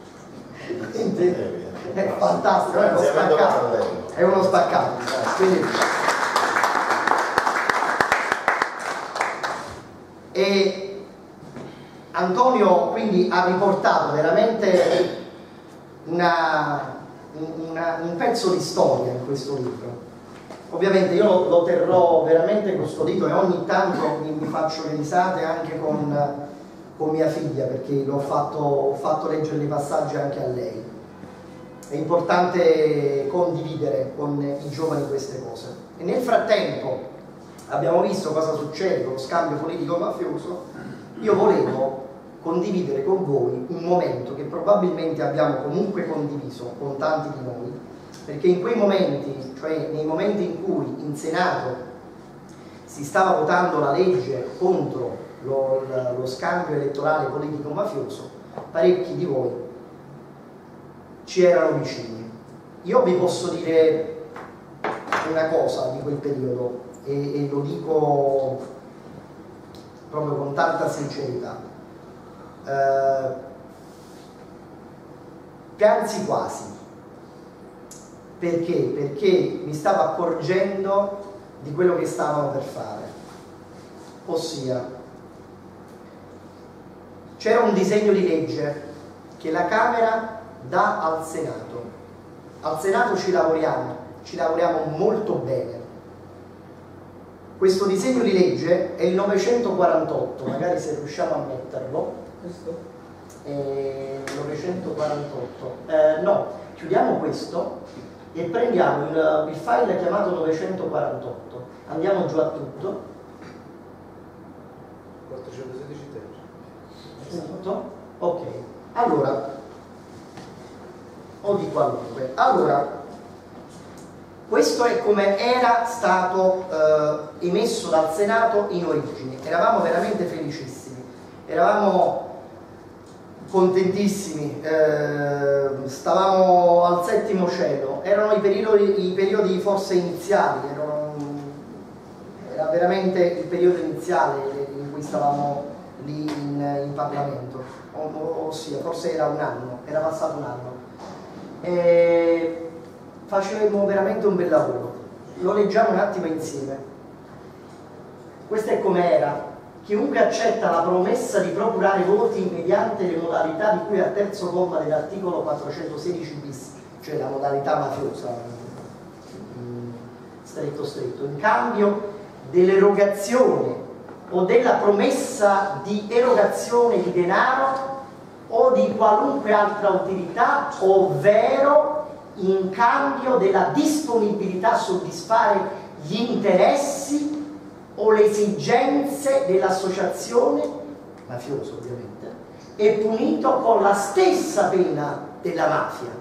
È fantastico, è uno spaccato, è uno spaccato. Quindi, e Antonio quindi ha riportato veramente una, una, un pezzo di storia in questo libro. Ovviamente io lo, lo terrò veramente custodito e ogni tanto mi, mi faccio le risate anche con, con mia figlia, perché l'ho fatto, ho fatto leggere i passaggi anche a lei. È importante condividere con i giovani queste cose. E nel frattempo abbiamo visto cosa succede con lo scambio politico-mafioso. Io volevo condividere con voi un momento che probabilmente abbiamo comunque condiviso con tanti di noi, perché in quei momenti, cioè nei momenti in cui in Senato si stava votando la legge contro lo, lo scambio elettorale politico-mafioso, parecchi di voi ci erano vicini. Io vi posso dire una cosa di quel periodo, e, e lo dico proprio con tanta sincerità. Eh, piansi quasi. Perché? Perché mi stavo accorgendo di quello che stavano per fare. Ossia, c'era un disegno di legge che la Camera dà al Senato. Al Senato ci lavoriamo, ci lavoriamo molto bene. Questo disegno di legge è il novecentoquarantotto, magari se riusciamo a metterlo. Questo? Eh, novecentoquarantotto. Eh, no, chiudiamo questo e prendiamo il, il file chiamato novecentoquarantotto. Andiamo giù a tutto. quattrocentosedici Tutto? Ok. Allora, o di qualunque. Allora, questo è come era stato eh, emesso dal Senato in origine. Eravamo veramente felicissimi, eravamo contentissimi, eh, stavamo al settimo cielo. Erano i periodi, i periodi forse iniziali, erano, era veramente il periodo iniziale in cui stavamo lì in, in Parlamento, o, ossia forse era un anno, era passato un anno. E facevamo veramente un bel lavoro. Lo leggiamo un attimo insieme. Questo è come era. Chiunque accetta la promessa di procurare voti mediante le modalità di cui al terzo comma dell'articolo quattrocentosedici bis, cioè la modalità mafiosa, stretto stretto, in cambio dell'erogazione o della promessa di erogazione di denaro o di qualunque altra utilità, ovvero in cambio della disponibilità a soddisfare gli interessi o le esigenze dell'associazione mafiosa, ovviamente, è punito con la stessa pena della mafia.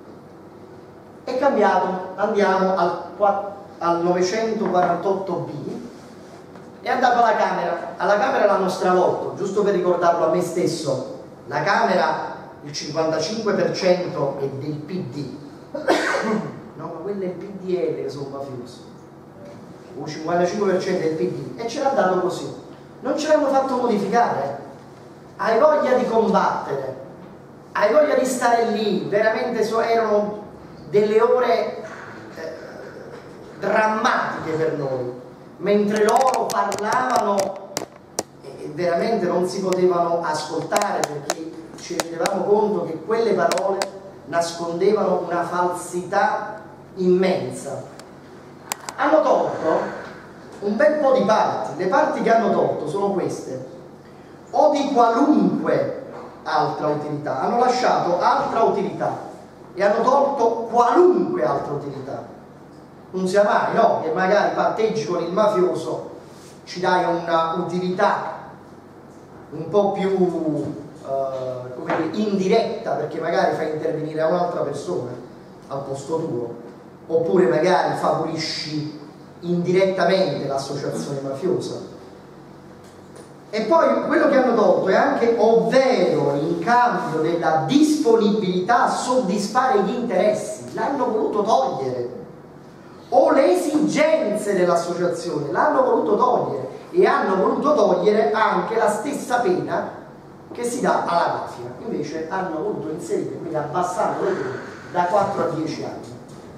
È cambiato, andiamo al, al novecentoquarantotto B, è andato alla Camera. Alla Camera l'hanno stravolto, giusto per ricordarlo a me stesso. La Camera, il cinquantacinque per cento è del P D, no, ma quello è il P D L che sono mafiosi, il cinquantacinque per cento è del P D, e ce l'ha dato così. Non ce l'hanno fatto modificare. Hai voglia di combattere, hai voglia di stare lì, veramente so, erano delle ore eh, drammatiche per noi, mentre loro parlavano e veramente non si potevano ascoltare, perché ci rendevamo conto che quelle parole nascondevano una falsità immensa. Hanno tolto un bel po' di parti. Le parti che hanno tolto sono queste: o di qualunque altra utilità. Hanno lasciato altra utilità e hanno tolto qualunque altra utilità. Non sia mai, no, che magari patteggi con il mafioso, ci dai una utilità un po' più uh, come dire, indiretta, perché magari fai intervenire un'altra persona al posto tuo, oppure magari favorisci indirettamente l'associazione mafiosa. E poi quello che hanno tolto è anche ovvero in cambio della disponibilità a soddisfare gli interessi. L'hanno voluto togliere. O le esigenze dell'associazione, l'hanno voluto togliere, e hanno voluto togliere anche la stessa pena che si dà alla mafia. Invece hanno voluto inserire, quindi abbassando le pene da quattro a dieci anni.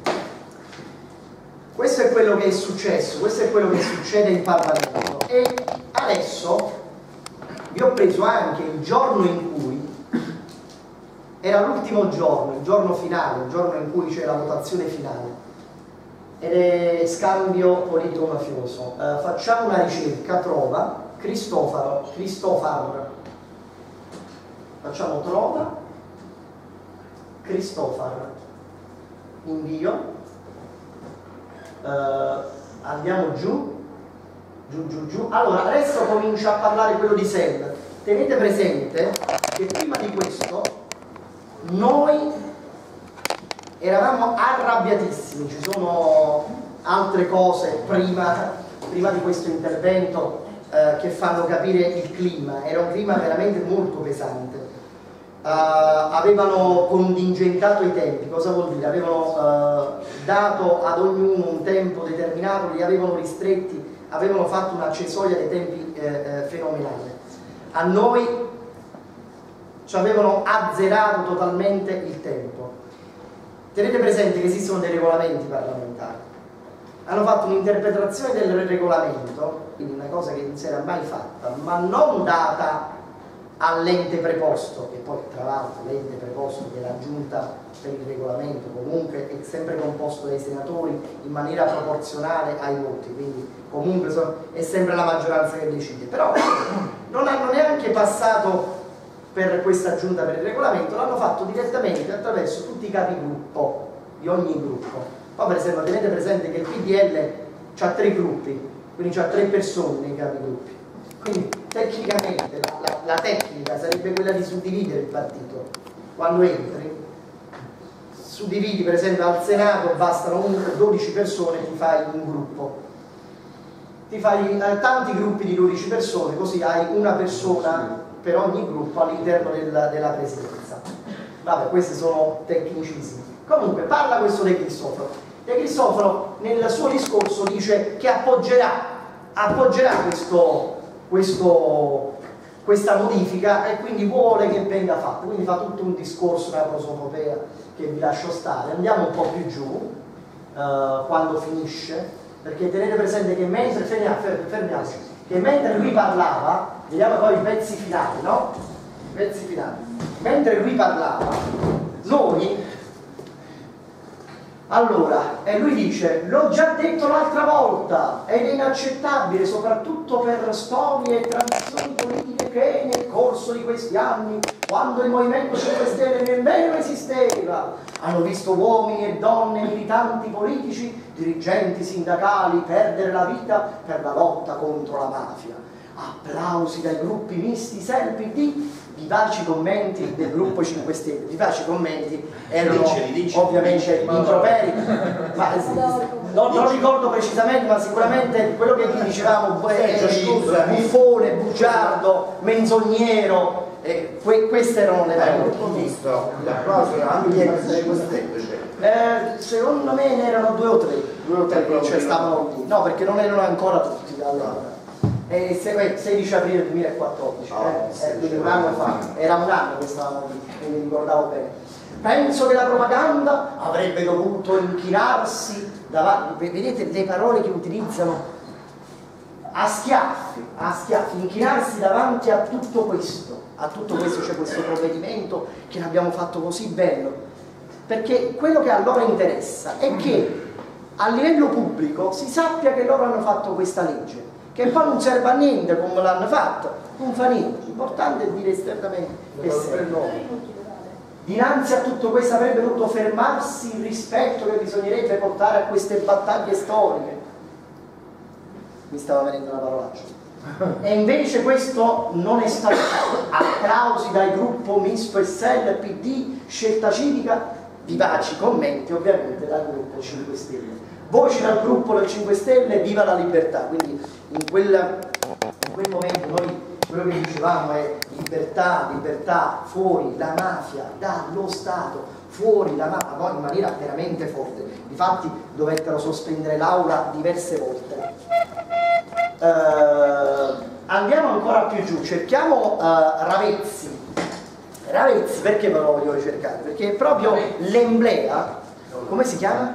Questo è quello che è successo, questo è quello che succede in Parlamento. E adesso vi ho preso anche il giorno in cui era l'ultimo giorno, il giorno finale, il giorno in cui c'è la votazione finale, ed è scambio politico-mafioso. Uh, facciamo una ricerca, trova Cristofaro, Cristofar, facciamo trova Cristofar, invio, uh, andiamo giù, giù giù giù. Allora adesso comincia a parlare quello di Sell. Tenete presente che prima di questo noi eravamo arrabbiatissimi. Ci sono altre cose prima, prima di questo intervento eh, che fanno capire il clima. Era un clima veramente molto pesante. Uh, avevano contingentato i tempi. Cosa vuol dire? Avevano uh, dato ad ognuno un tempo determinato, li avevano ristretti, avevano fatto una cesoia dei tempi eh, eh, fenomenale. A noi ci avevano azzerato totalmente il tempo. Tenete presente che esistono dei regolamenti parlamentari. Hanno fatto un'interpretazione del regolamento, quindi una cosa che non si era mai fatta, ma non data all'ente preposto, che poi tra l'altro l'ente preposto che è la giunta per il regolamento comunque è sempre composto dai senatori in maniera proporzionale ai voti, quindi comunque so, è sempre la maggioranza che decide, però non hanno neanche passato per questa giunta per il regolamento, l'hanno fatto direttamente attraverso tutti i capigruppo di ogni gruppo. Poi per esempio tenete presente che il P D L ha tre gruppi, quindi ha tre persone nei capigruppi, quindi tecnicamente la, la, la tecnica sarebbe quella di suddividere il partito. Quando entri suddividi, per esempio al Senato bastano dodici persone, ti fai un gruppo, ti fai tanti gruppi di dodici persone, così hai una persona per ogni gruppo all'interno della, della presidenza. Vabbè, questi sono tecnicismi. Comunque parla questo De Cristofaro. De Cristofaro nel suo discorso dice che appoggerà, appoggerà questo, questo, questa modifica e quindi vuole che venga fatta. Quindi fa tutto un discorso, una prosopopea che vi lascio stare. Andiamo un po' più giù uh, quando finisce, perché tenete presente che mentre fermiamoci, che mentre lui parlava, vediamo poi i pezzi finali, no? I pezzi finali. Mentre lui parlava, noi Allora, e lui dice, l'ho già detto l'altra volta, ed è inaccettabile, soprattutto per storie e tradizioni politiche che nel corso di questi anni, quando il Movimento cinque Stelle nemmeno esisteva, hanno visto uomini e donne, militanti politici, dirigenti sindacali perdere la vita per la lotta contro la mafia. Applausi dai gruppi misti S E L, P D, vivaci commenti del gruppo cinque Stelle. Vivaci commenti erano diceli, diceli, ovviamente improperi, ma non, non ricordo precisamente, ma sicuramente quello che gli dicevamo è buffone, bugiardo, menzognero, eh, que queste erano le parole. Ho visto l'applauso anche di cinque Stelle. Eh, secondo me ne erano due o tre, due o tre che cioè, stavano lì, no, perché non erano ancora tutti allora. E sedici aprile duemilaquattordici, oh, eh, quindi un anno fa, era un anno che stavamo lì, quindi mi ricordavo bene. Penso che la propaganda avrebbe dovuto inchinarsi davanti, vedete le parole che utilizzano, a schiaffi, a schiaffi, inchinarsi davanti a tutto questo, a tutto questo c'è questo provvedimento che l'abbiamo fatto così bello, perché quello che a loro interessa è che a livello pubblico si sappia che loro hanno fatto questa legge, che poi non serve a niente come l'hanno fatto, non fa niente, l'importante è dire esternamente che serve. Dinanzi a tutto questo avrebbe dovuto fermarsi il rispetto che bisognerebbe portare a queste battaglie storiche. Mi stava venendo una parolaccia. E invece questo non è stato fatto. Applausi dal gruppo misto S E L, P D, Scelta Civica, vivaci commenti ovviamente dal gruppo cinque Stelle. Voci dal gruppo del cinque Stelle, viva la libertà. Quindi in quel, in quel momento noi quello che dicevamo è libertà, libertà, fuori la mafia dallo Stato, fuori la mafia, poi in maniera veramente forte. Difatti dovettero sospendere l'aula diverse volte. Uh, andiamo ancora più giù, cerchiamo uh, Ravezzi. Ravezzi, perché ve lo voglio ricercare? Perché è proprio l'emblema. Come si chiama?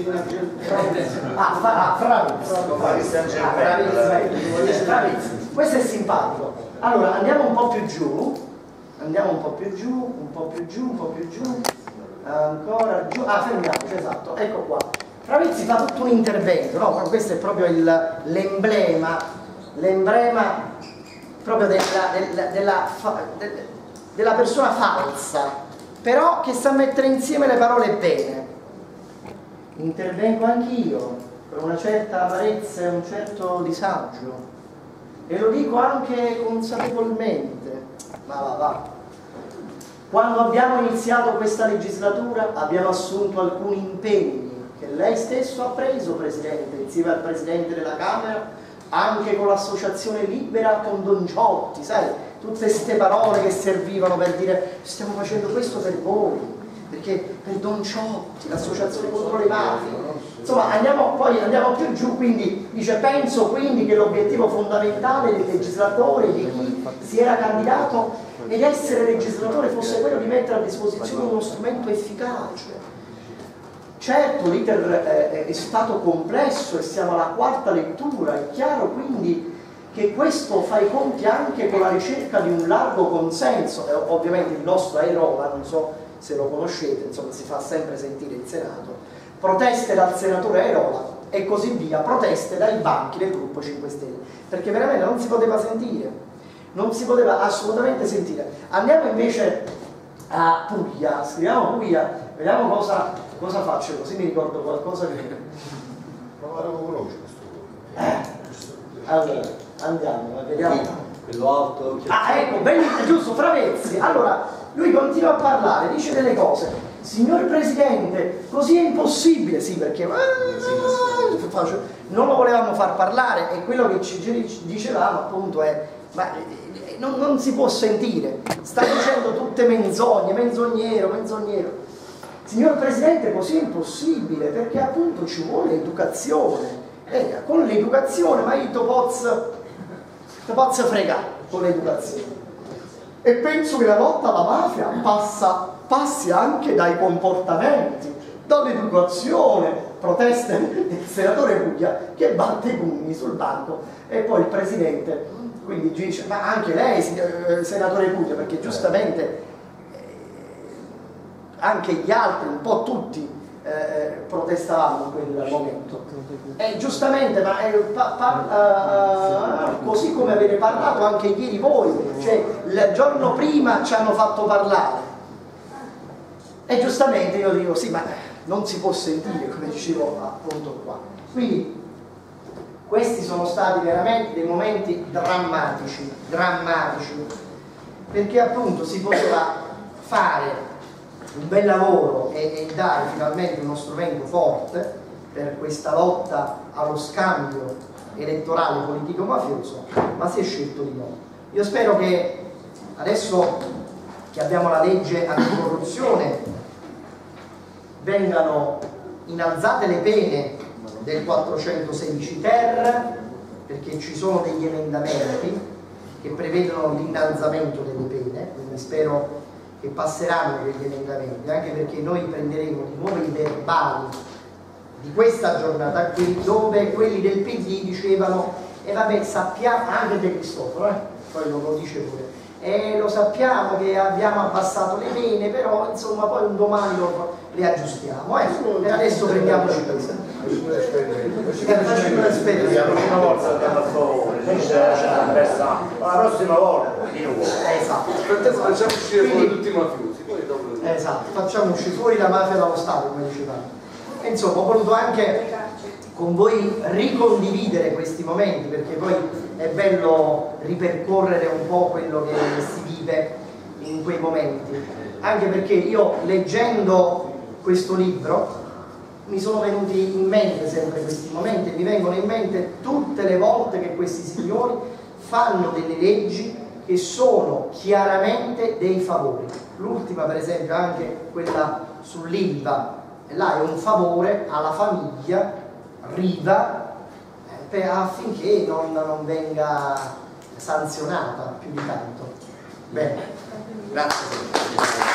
Ah, Fravezzi. Fravezzi. Questo è simpatico. Allora, andiamo un po' più giù. Andiamo un po' più giù, un po' più giù, un po' più giù. Ancora giù. Ah, fermiamoci, esatto. Ecco qua. Fravezzi fa tutto un intervento, no? Questo è proprio l'emblema, l'emblema proprio della, della, della, della persona falsa, però che sa mettere insieme le parole bene. Intervengo anch'io per una certa amarezza e un certo disagio, e lo dico anche consapevolmente, ma va va. Quando abbiamo iniziato questa legislatura abbiamo assunto alcuni impegni che lei stesso ha preso, Presidente, insieme al Presidente della Camera, anche con l'associazione Libera, con Don Ciotti, sai, tutte queste parole che servivano per dire stiamo facendo questo per voi, perché per Don Ciotti, l'associazione contro le mafie, insomma andiamo, poi andiamo più giù, quindi dice penso quindi che l'obiettivo fondamentale del legislatore, di chi si era candidato ed essere legislatore, fosse quello di mettere a disposizione uno strumento efficace. Certo l'iter è stato complesso e siamo alla quarta lettura, è chiaro quindi che questo fa i conti anche con la ricerca di un largo consenso, e ovviamente il nostro Airola, non so se lo conoscete, insomma si fa sempre sentire in Senato, proteste dal senatore Airola e così via, proteste dai banchi del gruppo cinque Stelle, perché veramente non si poteva sentire, non si poteva assolutamente sentire. Andiamo invece a Puglia, scriviamo Puglia, vediamo cosa... Cosa faccio? Così mi ricordo qualcosa che... Ma lo conosco questo. Eh, allora, andiamo, vediamo. Quello alto. Ah, ecco, benissimo, giusto, Fravezzi. Allora, lui continua a parlare, dice delle cose. Signor Presidente, così è impossibile, sì, perché ah, non lo volevamo far parlare e quello che ci dicevamo appunto è, ma non, non si può sentire, sta dicendo tutte menzogne, menzognero, menzognero. Signor Presidente, così è impossibile, perché appunto ci vuole educazione. Eh, con l'educazione, ma io ti posso fregare con l'educazione. E penso che la lotta alla mafia passa, passi anche dai comportamenti, dall'educazione, proteste del senatore Puglia che batte i pugni sul banco e poi il Presidente quindi dice, ma anche lei, senatore Puglia, perché giustamente... anche gli altri, un po' tutti, eh, protestavamo in quel momento. E giustamente, ma eh, pa, pa, uh, così come avete parlato anche ieri voi, cioè il giorno prima ci hanno fatto parlare. E giustamente io dico sì, ma non si può sentire, come dicevo appunto qua. Quindi questi sono stati veramente dei momenti drammatici, drammatici, perché appunto si poteva fare un bel lavoro e, e dare finalmente uno strumento forte per questa lotta allo scambio elettorale politico-mafioso, ma si è scelto di no. Io spero che adesso che abbiamo la legge anticorruzione vengano innalzate le pene del quattrocentosedici ter, perché ci sono degli emendamenti che prevedono l'innalzamento delle pene, quindi spero che passeranno quegli emendamenti, anche perché noi prenderemo di nuovo i verbali di questa giornata qui, dove quelli del P D dicevano e eh vabbè sappiamo, anche De Cristoforo, eh? Poi lo, lo dice pure, e lo sappiamo che abbiamo abbassato le pene, però insomma poi un domani lo, le aggiustiamo, eh? E adesso prendiamoci questo. La prossima volta andiamo a favore, la prossima volta esatto. Facciamo uscire fuori tutti i mafiosi, poi dopo... Esatto, facciamo uscire fuori la mafia dallo Stato, come dicevamo. E insomma, ho voluto anche con voi ricondividere questi momenti, perché poi è bello ripercorrere un po' quello che si vive in quei momenti. Anche perché io, leggendo questo libro, mi sono venuti in mente sempre questi momenti, mi vengono in mente tutte le volte che questi signori fanno delle leggi che sono chiaramente dei favori. L'ultima per esempio, anche quella sull'I V A, là è un favore alla famiglia Riva eh, affinché non, non venga sanzionata più di tanto. Bene, grazie.